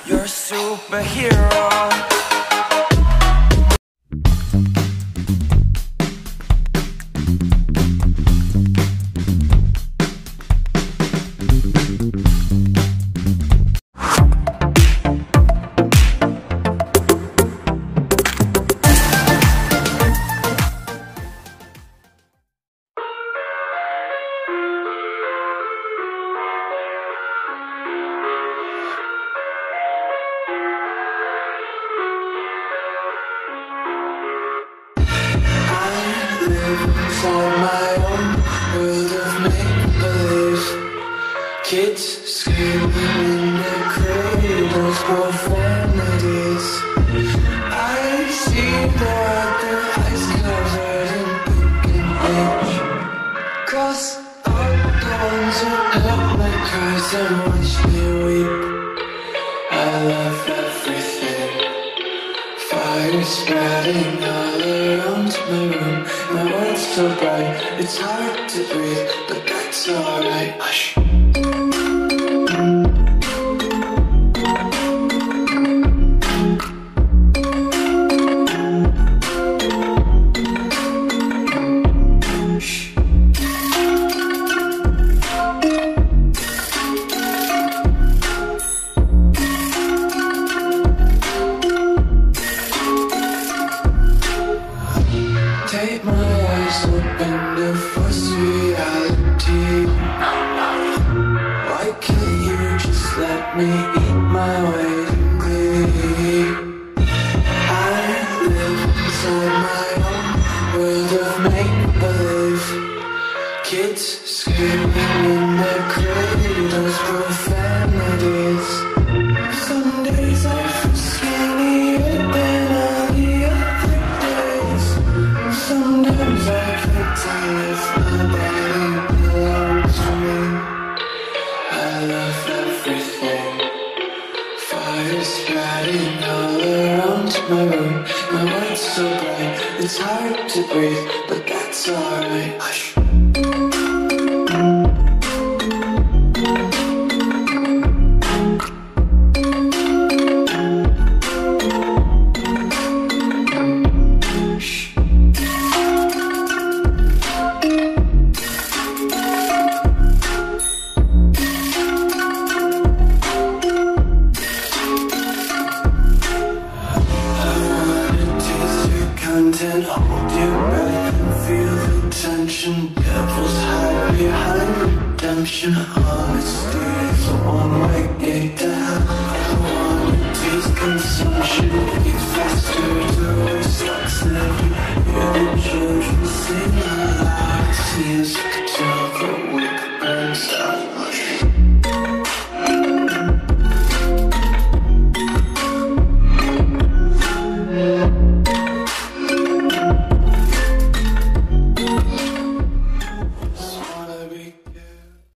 You're a superhero. Inside my own world of make-believe, kids screaming in their cradles, profanities. I see the world through ice covered in ink and bleach. Cross out the ones who help my cries and watch me weep. I love everything. Fire spreading all around my room. My world's so bright, it's hard to breathe, but that's alright. Hush. Take my eyes open to force reality. Why can't you just let me eat my weight in glee? I live inside my own world of make-believe, kids screaming in their cradles, profanities. Some days I feel skinnier than all the other days. Sometimes I can't tell if my body belongs to me. I love everything. Fire spreading all around my room. My world's so bright, it's hard to breathe, but that's alright. Hush. And hold your breath and feel the tension. Devils hide behind redemption. Honesty is a one-way gate to hell. I wanna taste consumption.